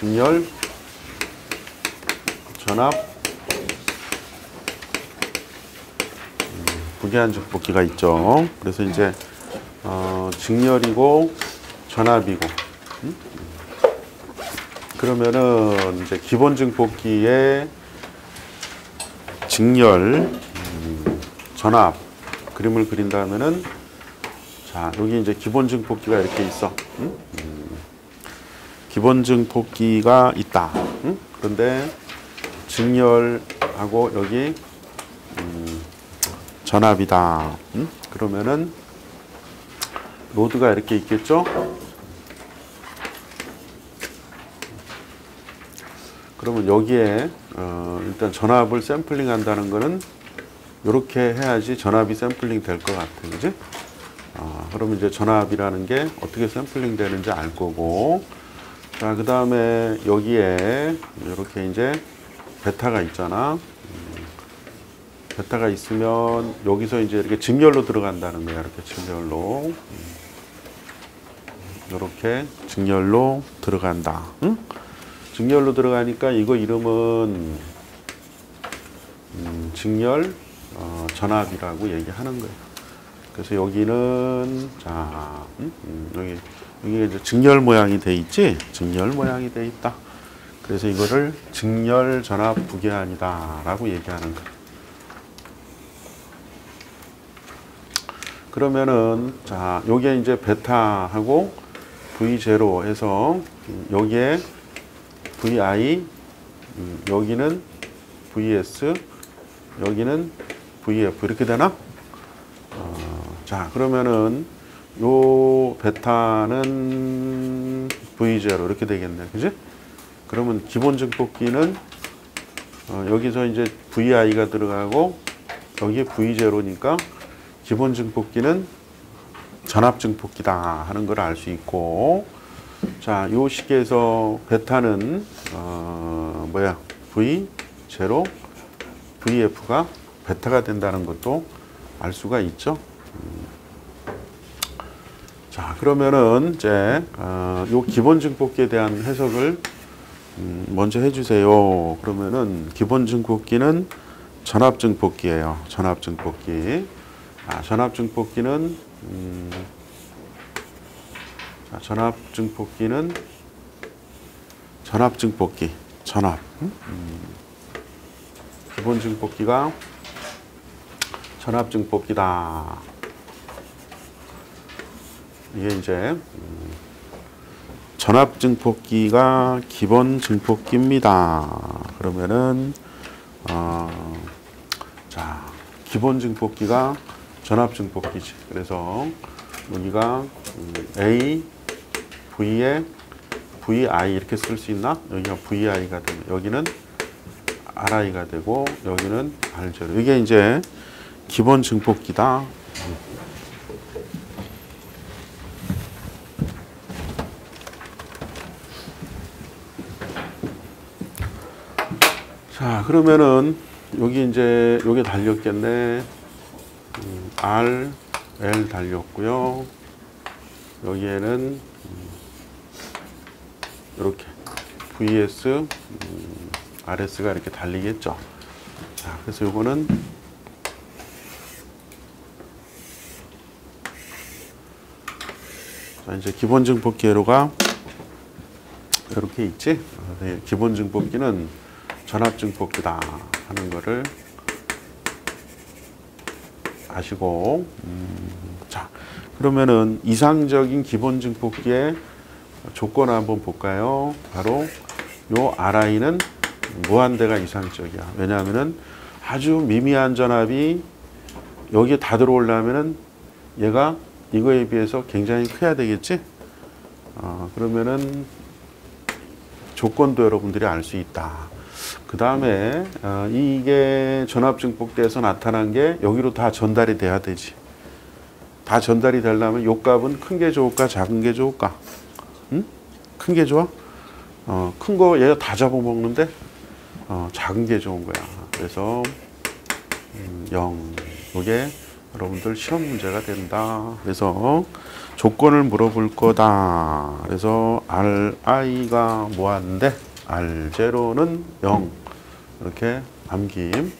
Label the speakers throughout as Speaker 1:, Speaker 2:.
Speaker 1: 직렬, 전압, 부계한 증폭기가 있죠. 그래서 이제 직렬이고 전압이고, 그러면은 이제 기본 증폭기의 직렬, 전압 그림을 그린다면은, 자, 여기 이제 기본 증폭기가 이렇게 있어. 기본 증폭기가 있다. 그런데 직렬하고 여기 전압이다. 그러면은 로드가 이렇게 있겠죠? 그러면 여기에 일단 전압을 샘플링 한다는 거는 이렇게 해야지 전압이 샘플링 될 것 같아. 그지? 그러면 이제 전압이라는 게 어떻게 샘플링 되는지 알 거고, 자, 그 다음에 여기에 이렇게 이제 베타가 있잖아. 베타가 있으면 여기서 이제 이렇게 직렬로 들어간다는 거야. 이렇게 직렬로. 이렇게 직렬로 들어간다. 응? 직렬로 들어가니까 이거 이름은 직렬 전압이라고 얘기하는 거예요. 그래서 여기는, 자, 여기 이제 직렬 모양이 돼 있지? 직렬 모양이 돼 있다. 그래서 이거를 직렬 전압 부계한이다 라고 얘기하는 거예요. 그러면은, 자, 요게 이제 베타하고 V0 해서 여기에 VI, 여기는 VS, 여기는 VF 이렇게 되나? 자, 그러면은 요 베타는 V0 이렇게 되겠네. 그지? 그러면 기본 증폭기는 여기서 이제 VI가 들어가고 여기에 V0니까 기본 증폭기는 전압 증폭기다 하는 걸 알 수 있고, 자, 요 식에서 베타는 뭐야? V0, VF가 베타가 된다는 것도 알 수가 있죠. 자, 그러면은 이제 요 기본 증폭기에 대한 해석을 먼저 해주세요. 그러면은 기본 증폭기는 전압 증폭기예요. 전압 증폭기. 전압 증폭기는 전압 증폭기는 전압 증폭기, 전압. 기본 증폭기가 전압 증폭기다. 이게 이제 전압 증폭기가 기본 증폭기입니다. 그러면은 자, 기본 증폭기가 전압 증폭기지. 그래서 여기가 A, V에 VI 이렇게 쓸 수 있나? 여기가 VI가 되면 여기는 RI가 되고 여기는 R0. 이게 이제 기본 증폭기다. 자, 그러면은 여기 이제 여기 달렸겠네. R, L 달렸고요. 여기에는 이렇게 VS, RS가 이렇게 달리겠죠. 자, 그래서 요거는 자, 이제 기본 증폭기 회로가 이렇게 있지. 기본 증폭기는 전압 증폭기다 하는 거를 아시고, 자, 그러면은 이상적인 기본 증폭기의 조건을 한번 볼까요? 바로 요 RI는 무한대가 이상적이야. 왜냐하면은 아주 미미한 전압이 여기에 다 들어오려면은 얘가 이거에 비해서 굉장히 커야 되겠지? 그러면은 조건도 여러분들이 알 수 있다. 그 다음에 이게 전압 증폭대에서 나타난 게 여기로 다 전달이 돼야 되지. 다 전달이 되려면 요 값은 큰 게 좋을까 작은 게 좋을까? 응? 큰 게 좋아? 큰 거 얘가 다 잡아먹는데 작은 게 좋은 거야. 그래서 0. 이게 여러분들 시험 문제가 된다. 그래서 조건을 물어볼 거다. 그래서 Ri가 뭐한데 R0는 0 이렇게 암기임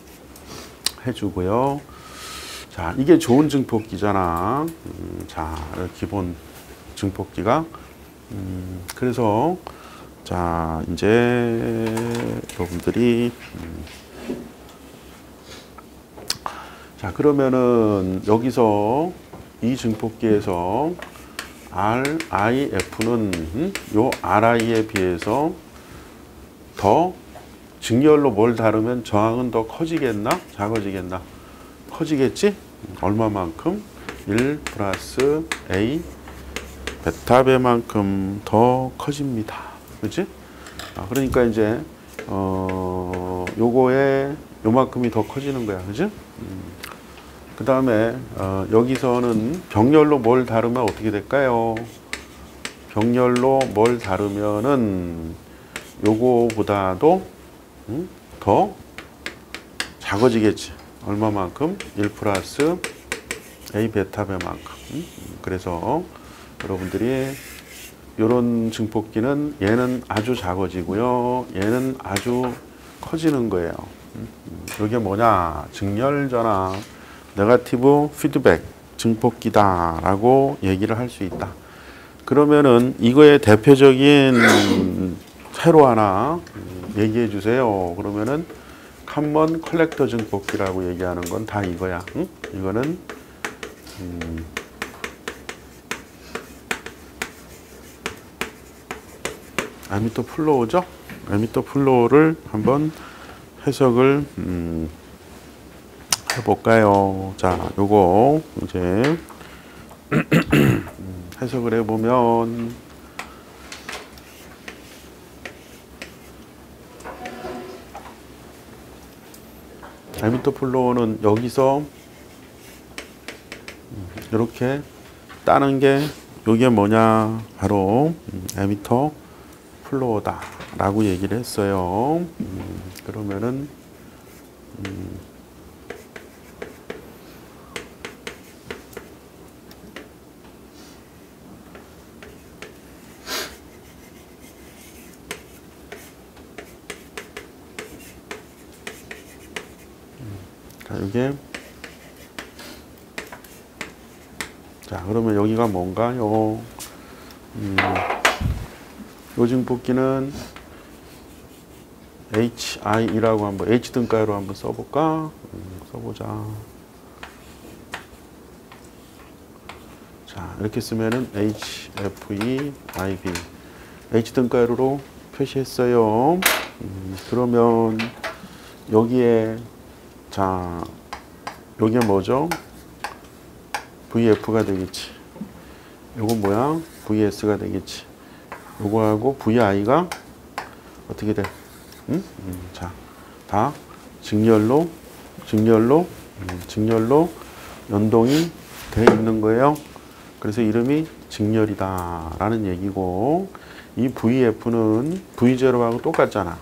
Speaker 1: 해주고요. 자, 이게 좋은 증폭기잖아. 자, 기본 증폭기가. 그래서 자, 이제 여러분들이 자, 그러면은 여기서 이 증폭기에서 RIF는 요 RI에 비해서 더 직렬로 뭘 다루면 저항은 더 커지겠나? 작아지겠나? 커지겠지? 얼마만큼? 1 플러스 A 베타배만큼 더 커집니다. 그렇지? 그러니까 이제 요거에 요만큼이 더 커지는 거야. 그지? 그 다음에 여기서는 병렬로 뭘 다루면 어떻게 될까요? 병렬로 뭘 다루면은 요거보다도 더 작아지겠지. 얼마만큼? 1 플러스 A 베타배만큼. 그래서 여러분들이 요런 증폭기는 얘는 아주 작아지고요. 얘는 아주 커지는 거예요. 이게 뭐냐? 직렬전압 네거티브 피드백 증폭기다라고 얘기를 할 수 있다. 그러면은 이거의 대표적인 회로 하나 얘기해 주세요. 그러면은 칸먼 컬렉터 증폭기라고 얘기하는 건 다 이거야. 응? 이거는 에미터 플로우죠. 에미터 플로우를 한번 해석을 해볼까요? 자, 요거 이제 해석을 해보면 에미터 플로우는 여기서 이렇게 따는 게 요게 뭐냐? 바로 에미터 플로우다 라고 얘기를 했어요. 그러면은 자, 이게 자, 그러면 여기가 뭔가요? 요 증폭기는 HI라고 한번 H 등가로 한번 써볼까? 써보자. 자, 이렇게 쓰면은 HFE IB H 등가루로 표시했어요. 그러면 여기에 자, 여기에 뭐죠? VF가 되겠지. 요건 뭐야? VS가 되겠지. 요거하고 VI가 어떻게 돼? 자, 다 직렬로 연동이 돼 있는 거예요. 그래서 이름이 직렬이다라는 얘기고, 이 VF는 V0하고 똑같잖아.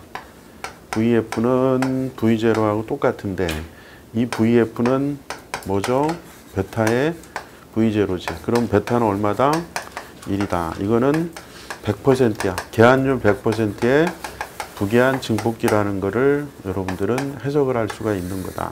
Speaker 1: VF는 V0하고 똑같은데 이 VF는 뭐죠? 베타의 V0지. 그럼 베타는 얼마다? 1이다. 이거는 100%야. 계한율 100%의 부계한 증폭기라는 거를 여러분들은 해석을 할 수가 있는 거다.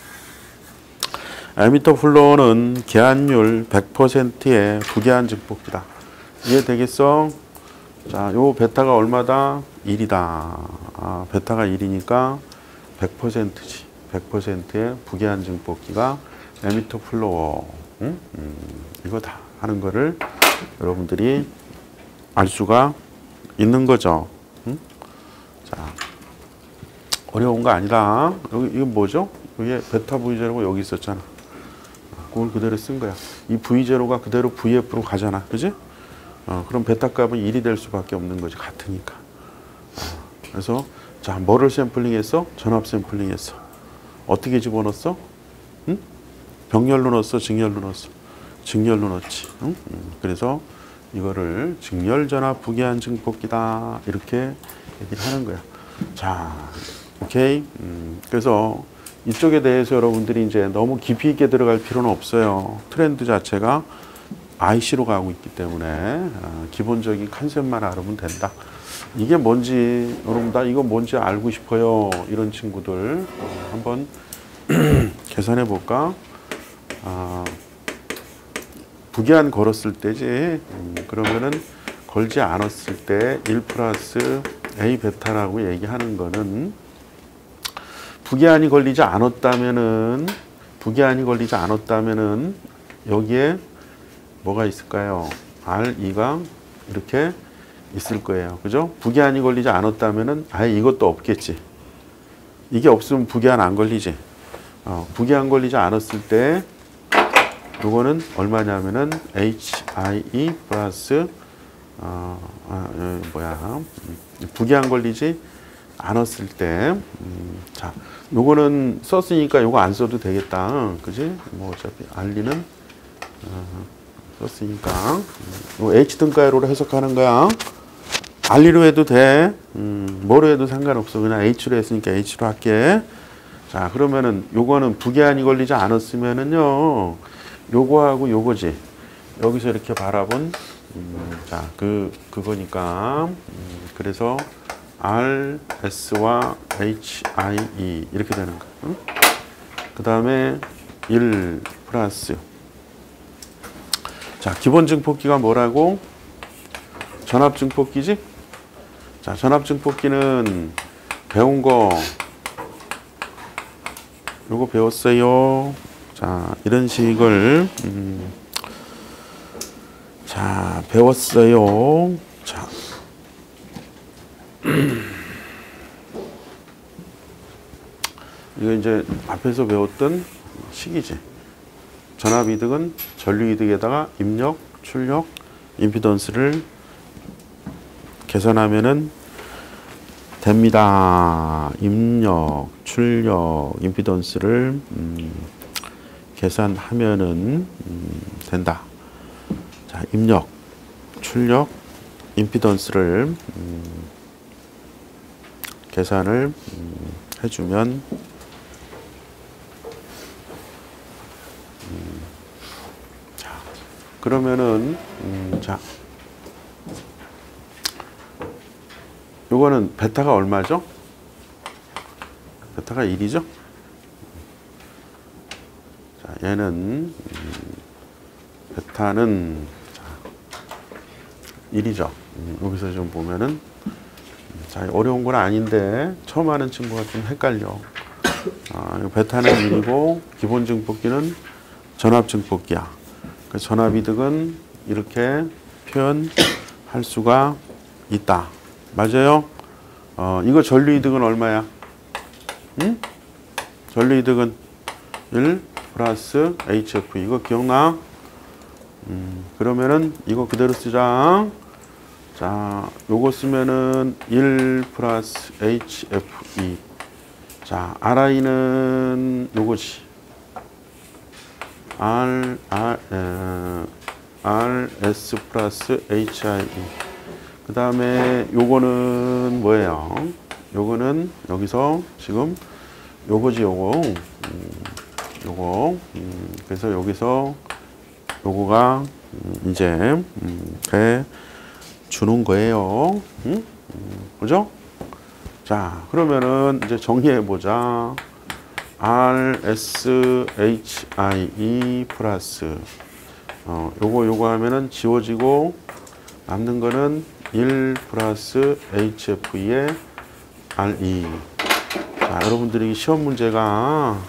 Speaker 1: 에미터 플로우는 계한율 100%의 부계한 증폭기다. 이해되겠어? 자, 요 베타가 얼마다? 1이다. 베타가 1이니까 100%지. 100%의 부계한 증폭기가 에미터 플로우. 이거 다 하는 거를 여러분들이 알 수가 있는 거죠. 자, 어려운 거 아니다. 여기 이건 뭐죠? 이게 베타 V0가 여기 있었잖아. 그걸 그대로 쓴 거야. 이 V0가 그대로 VF로 가잖아. 그지? 그럼 베타 값은 1이 될 수밖에 없는 거지. 같으니까. 그래서 자, 뭐를 샘플링했어? 전압 샘플링했어. 어떻게 집어넣었어? 응? 병렬로 넣었어? 직렬로 넣었어? 직렬로 넣었지. 응? 그래서 이거를 직렬전압 부계한 증폭기다 이렇게 얘기를 하는 거야. 자, 오케이. 그래서 이쪽에 대해서 여러분들이 이제 너무 깊이 있게 들어갈 필요는 없어요. 트렌드 자체가 IC로 가고 있기 때문에 기본적인 컨셉만 알으면 된다. 이게 뭔지 여러분 다 이거 뭔지 알고 싶어요. 이런 친구들 한번 계산해 볼까? 부기한 걸었을 때지. 그러면은 걸지 않았을 때 1 플러스 A 베타라고 얘기하는 거는 부기한이 걸리지 않았다면은 여기에 뭐가 있을까요? R2가 이렇게 있을 거예요. 그죠? 부기한이 걸리지 않았다면은 아예 이것도 없겠지. 이게 없으면 부기한 안 걸리지. 부기한 걸리지 않았을 때 요거는 얼마냐면은 HIE 플러스 부기한 걸리지 않았을 때 자, 요거는 썼으니까 요거 안 써도 되겠다. 그지? 뭐 어차피 알리는 썼으니까 요 H 등가로로 해석하는 거야. 알리로 해도 돼. 뭐로 해도 상관없어. 그냥 H로 했으니까 H로 할게. 자, 그러면은 요거는 부기한이 걸리지 않았으면은요. 요거하고 요거지. 여기서 이렇게 바라본 자, 그거니까 그래서 R, S와 H, I, E 이렇게 되는 거야. 그 다음에 1 플러스 자, 기본 증폭기가 뭐라고? 전압 증폭기지? 자, 전압 증폭기는 배운 거 요거 배웠어요. 자, 이런 식을 자, 배웠어요. 자, 이거 이제 앞에서 배웠던 식이지. 전압 이득은 전류 이득에다가 입력, 출력, 임피던스를 계산하면은 됩니다. 입력, 출력, 임피던스를 계산하면은 된다. 자, 입력, 출력, 임피던스를 계산을 해주면 자, 그러면은 자, 요거는 베타가 얼마죠? 베타가 1이죠? 자, 얘는 베타는 1이죠. 여기서 좀 보면은 자, 어려운 건 아닌데 처음 하는 친구가 좀 헷갈려. 베타는 1이고 기본 증폭기는 전압 증폭기야. 그 전압 이득은 이렇게 표현할 수가 있다. 맞아요? 이거 전류 이득은 얼마야? 응? 전류 이득은 1 플러스 HF. 이거 기억나? 그러면은 이거 그대로 쓰자. 자, 요거 쓰면은 1 플러스 HFE. 자, RI는 요거지. RS 플러스 HIE. 그 다음에 요거는 뭐예요? 요거는 여기서 지금 요거지, 요거. 그래서 여기서 요거가 이제 돼 주는 거예요. 그죠? 자, 그러면은 이제 정리해 보자. RSHIE 플러스 요거 하면은 지워지고 남는 거는 1 플러스 HF의 RE. 자, 여러분들이 시험 문제가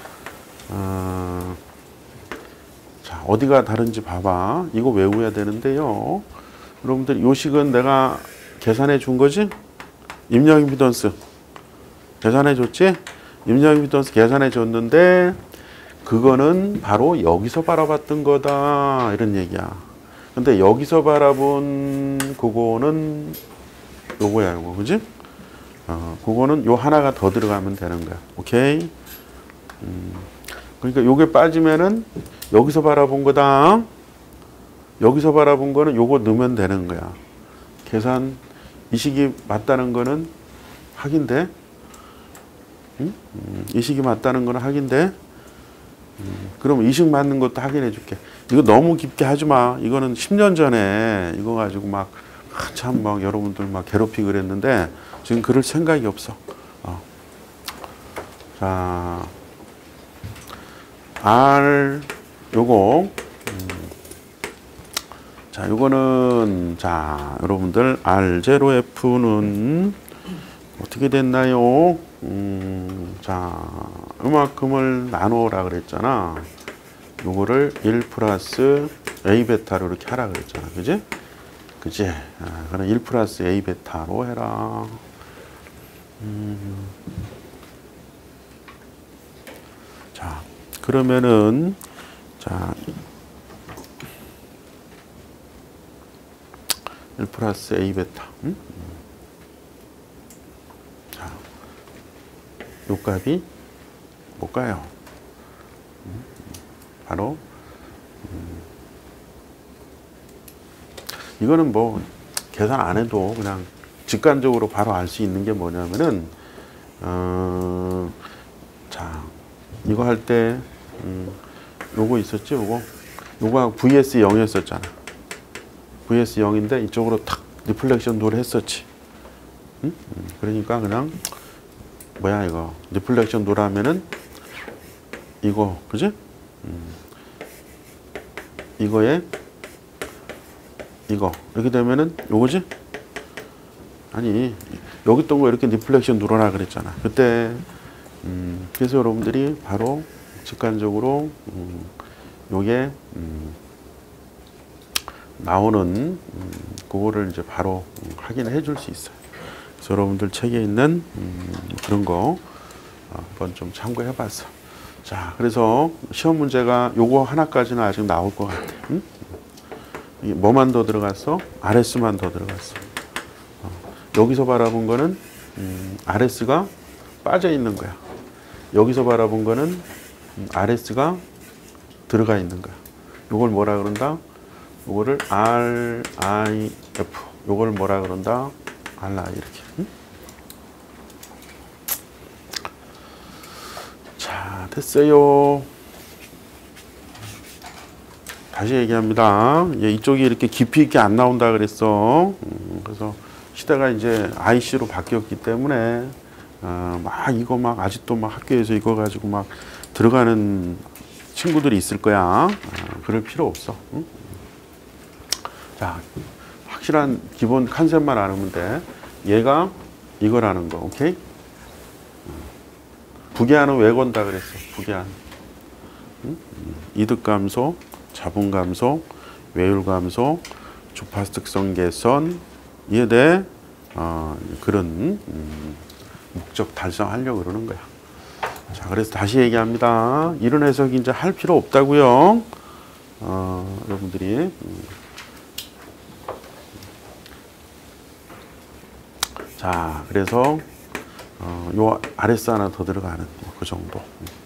Speaker 1: 자, 어디가 다른지 봐봐. 이거 외워야 되는데요. 여러분들 요식은 내가 계산해 준 거지? 입력 임피던스 계산해 줬지? 입력 임피던스 계산해 줬는데 그거는 바로 여기서 바라봤던 거다 이런 얘기야. 근데 여기서 바라본 그거는 요거야, 요거. 그지? 그거는 요 하나가 더 들어가면 되는 거야. 오케이? 그러니까 요게 빠지면은 여기서 바라본 거다. 여기서 바라본 거는 요거 넣으면 되는 거야. 계산 이 식이 맞다는 거는 확인돼. 이식이 맞다는 건 확인돼. 그럼 이식 맞는 것도 확인해 줄게. 이거 너무 깊게 하지 마. 이거는 10년 전에 이거 가지고 막 한참 막 여러분들 막 괴롭히고 그랬는데 지금 그럴 생각이 없어. 자, R 요거 자, 요거는 자, 여러분들 R0F는 어떻게 됐나요? 자, 이만큼을 나누라 그랬잖아. 요거를 1 플러스 A 베타로 이렇게 하라 그랬잖아. 그지? 그지? 그럼 1 플러스 A 베타로 해라. 자, 그러면은, 자, 1 플러스 A 베타. 자, 요 값이 뭘까요? 바로, 이거는 뭐, 계산 안 해도 그냥 직관적으로 바로 알 수 있는 게 뭐냐면은, 자, 이거 할 때, 요거 있었지, 요거 VS 0이었었잖아. VS 0인데 이쪽으로 탁 리플렉션 도를 했었지. 그러니까 그냥, 뭐야, 이거. 리플렉션 도라면은, 이거, 그지? 이거에, 이거. 이렇게 되면은, 요거지? 아니, 여기 있던 거 이렇게 리플렉션 누르라 그랬잖아. 그때, 그래서 여러분들이 바로 직관적으로, 요게, 나오는, 그거를 이제 바로 확인해 줄 수 있어요. 그래서 여러분들 책에 있는, 그런 거, 한번 좀 참고해 봤어. 자, 그래서 시험 문제가 요거 하나까지는 아직 나올 것 같아. 뭐만 더 들어갔어? RS만 더 들어갔어. 여기서 바라본 거는 RS가 빠져 있는 거야. 여기서 바라본 거는 RS가 들어가 있는 거야. 요걸 뭐라 그런다? 요거를 RIF. 요걸 뭐라 그런다? RI 이렇게. 자, 됐어요. 다시 얘기합니다. 이쪽이 이렇게 깊이 있게 안 나온다 그랬어. 그래서 시대가 이제 IC로 바뀌었기 때문에 막 이거 막 아직도 막 학교에서 이거 가지고 막 들어가는 친구들이 있을 거야. 그럴 필요 없어. 자, 확실한 기본 컨셉만 알면 돼. 얘가 이거라는 거, 오케이? 부계하는 왜 건다 그랬어? 부계한. 이득감소, 자본감소, 외율감소, 주파수 특성 개선, 이해돼? 그런 목적 달성하려고 그러는 거야. 자, 그래서 다시 얘기합니다. 이런 해석이 이제 할 필요 없다고요. 여러분들이. 자, 그래서 요 RS 하나 더 들어가는 그 정도.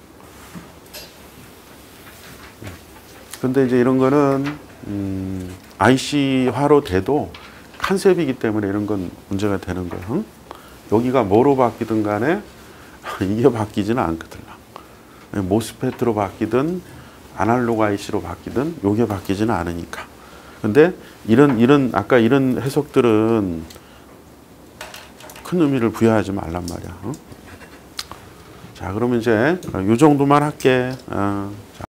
Speaker 1: 근데 이제 이런 거는 IC화로 돼도 컨셉이기 때문에 이런 건 문제가 되는 거예요. 응? 여기가 뭐로 바뀌든 간에 이게 바뀌지는 않거든. 모스펫으로 바뀌든 아날로그 IC로 바뀌든 요게 바뀌지는 않으니까. 근데 이런 아까 이런 해석들은 큰 의미를 부여하지 말란 말이야. 응? 자, 그러면 이제 요 정도만 할게. 자.